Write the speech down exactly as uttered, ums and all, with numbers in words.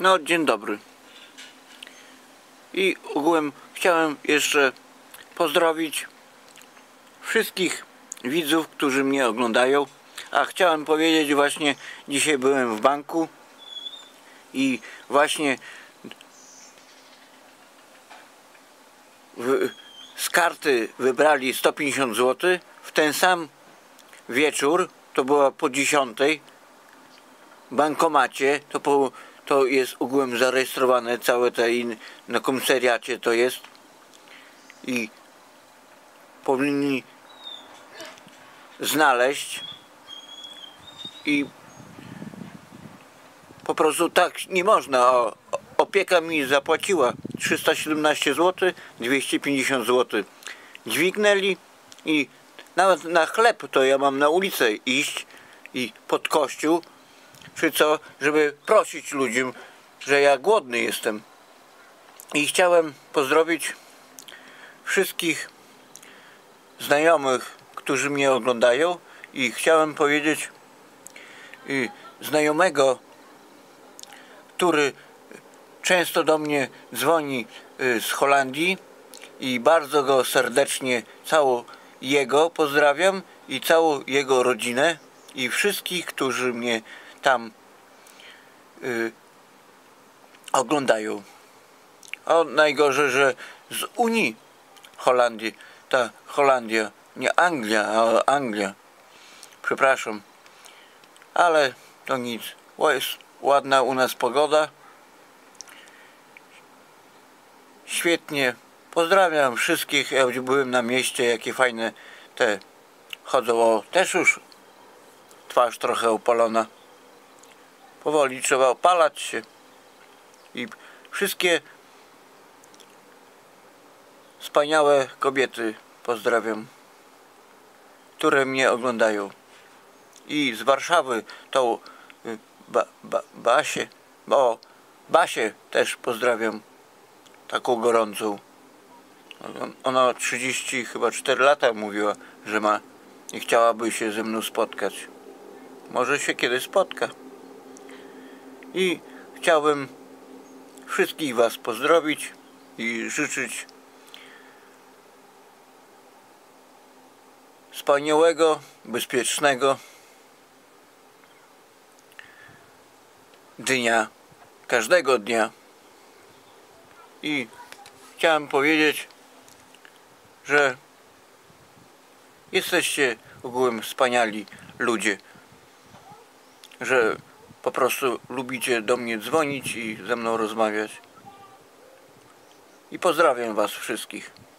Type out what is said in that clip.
No, dzień dobry. I ogółem chciałem jeszcze pozdrowić wszystkich widzów, którzy mnie oglądają. A chciałem powiedzieć, właśnie dzisiaj byłem w banku i właśnie w, z karty wybrali sto pięćdziesiąt złotych. W ten sam wieczór, to było po dziesiątej, w bankomacie, to, po, to jest ogółem zarejestrowane całe te in, na komisariacie to jest i powinni znaleźć i po prostu tak nie można. O, opieka mi zapłaciła trzysta siedemnaście złotych, dwieście pięćdziesiąt złotych dźwignęli i nawet na chleb to ja mam na ulicę iść i pod kościół czy co, żeby prosić ludziom, że ja głodny jestem. I chciałem pozdrowić wszystkich znajomych, którzy mnie oglądają, i chciałem powiedzieć y, znajomego, który często do mnie dzwoni y, z Holandii, i bardzo go serdecznie, całą jego pozdrawiam i całą jego rodzinę i wszystkich, którzy mnie tam y, oglądają. A najgorzej, że z Unii Holandii, ta Holandia, nie Anglia, a Anglia, przepraszam, ale to nic, jest ładna u nas pogoda, świetnie, pozdrawiam wszystkich. Ja byłem na mieście, jakie fajne te chodzą, o, też już twarz trochę opalona, powoli trzeba opalać się. I wszystkie wspaniałe kobiety pozdrawiam, które mnie oglądają. I z Warszawy tą ba, ba, Basię, o, Basię też pozdrawiam, taką gorącą. Ona trzydzieści chyba cztery lata mówiła, że ma i chciałaby się ze mną spotkać. Może się kiedyś spotka. I chciałbym wszystkich was pozdrowić i życzyć wspaniałego, bezpiecznego dnia, każdego dnia. I chciałem powiedzieć, że jesteście ogółem wspaniali ludzie, że po prostu lubicie do mnie dzwonić i ze mną rozmawiać. I pozdrawiam was wszystkich.